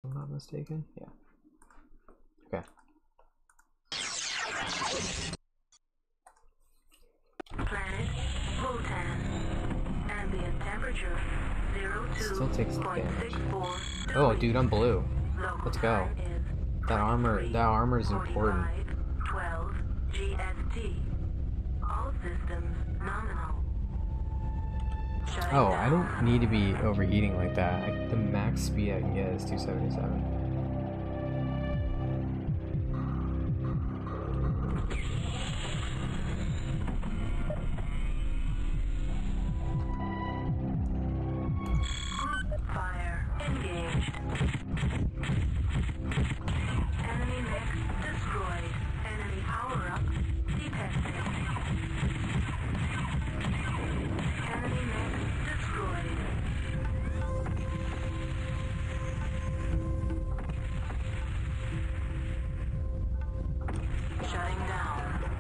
I'm not mistaken. Yeah. Okay. Planet Votan. Ambient temperature 02.64. Still takes damage. Oh, dude, I'm blue. Let's go. That armor is important. 12 GST. All systems nominal. Oh, I don't need to be overheating like that. The max speed I can get is 277. Fire engaged. Enemy mech destroyed. Enemy power up detected. Enemy mech destroyed. Shutting down.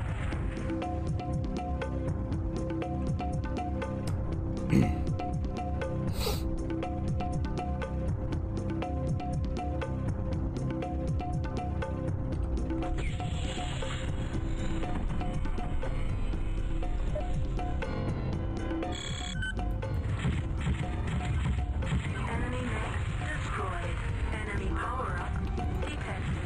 Enemy mech destroyed. Enemy power up detected.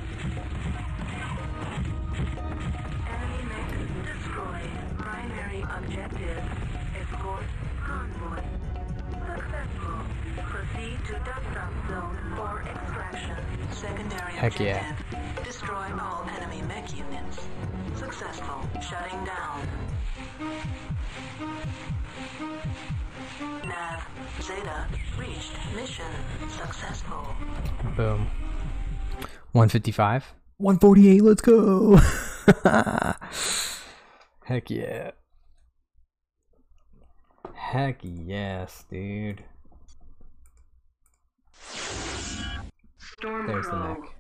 Enemy mech destroyed. Primary objective: escort convoy. Successful. Proceed to dust-off zone for extraction. Secondary Heck objective: yeah. destroy all enemy mech units. Successful. Shutting down. Nav Zeta reached. Mission successful. Boom. 155. 148. Let's go. Heck yeah. Heck yes, dude. There's the mech.